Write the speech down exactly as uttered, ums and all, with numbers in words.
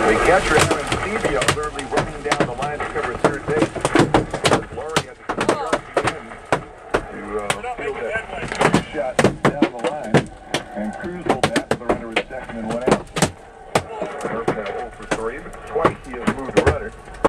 We captured Aaron Stevie literally running down the line to cover third base. Laurie had to come charging in to uh, field that shot down the line. And Cruz hold that with the runner at second and one out. Murph now oh for three, but twice he has moved the runner.